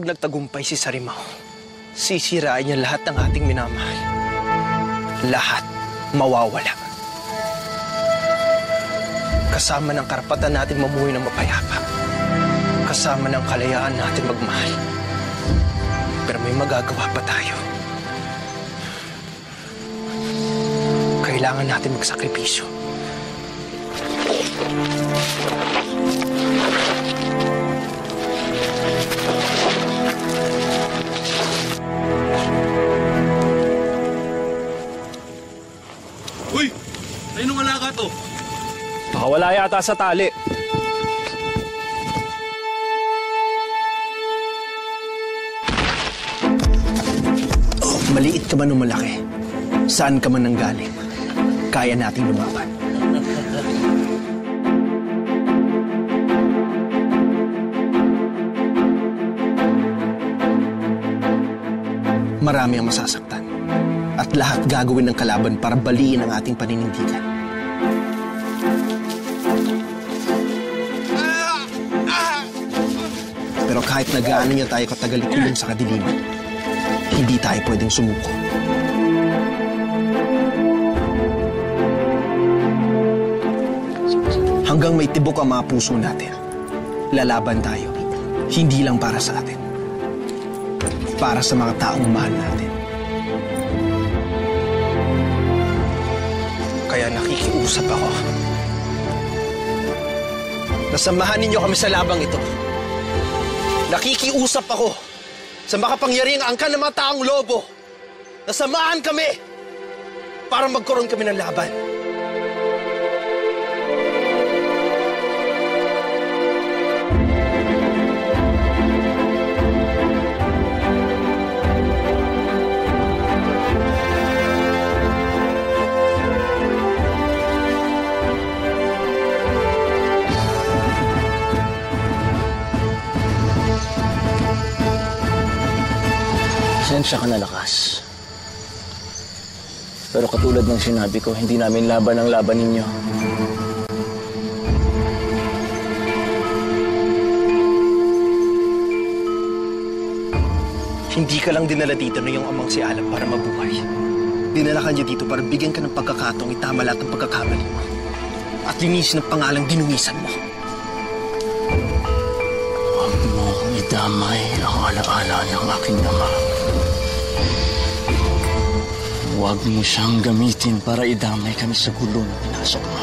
Pag nagtagumpay si Sarimaw, sisirain niya lahat ng ating minamahal. Lahat mawawala. Kasama ng karapatan natin mamuhay ng mapayapa. Kasama ng kalayaan natin magmahal. Pero may magagawa pa tayo. Kailangan natin magsakripisyo. Uy! Tayo nung alaga to. Baka wala yata sa tali. Oh, maliit ka man o malaki. Saan ka man nanggaling, kaya nating lumaban. Marami ang masasaktan. At lahat gagawin ng kalaban para baliin ang ating paninindigan. Pero kahit nagaano niya tayo katagal ikulong sa kadiliman, hindi tayo pwedeng sumuko. Hanggang may tibok ang mga puso natin, lalaban tayo. Hindi lang para sa atin. Para sa mga taong mahal natin. Kaya nakikiusap ako. Nasamahan ninyo kami sa labang ito. Nakikiusap ako sa makapangyarihang angkan ng mga taong lobo. Nasamahan kami para magkaroon kami ng laban. Pasensya ka na, Lakas. Pero katulad ng sinabi ko, hindi namin laban ang laban ninyo. Hindi ka lang dinala dito na yung amang si Alam para mabuhay. Dinala ka niya dito para bigyan ka ng pagkakataong itama lahat ng pagkakamali mo. At linisin ang pangalang dinumisan mo. Huwag mo idamay ang alaala ng aking ama. Huwag mo siyang gamitin para idamay kami sa gulo na pinasok mo.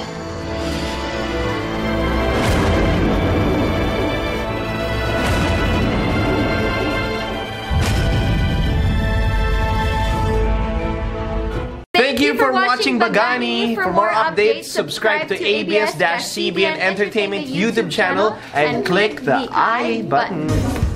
Thank you for watching Bagani. For more updates, subscribe to ABS-CBN Entertainment YouTube channel and click the I button.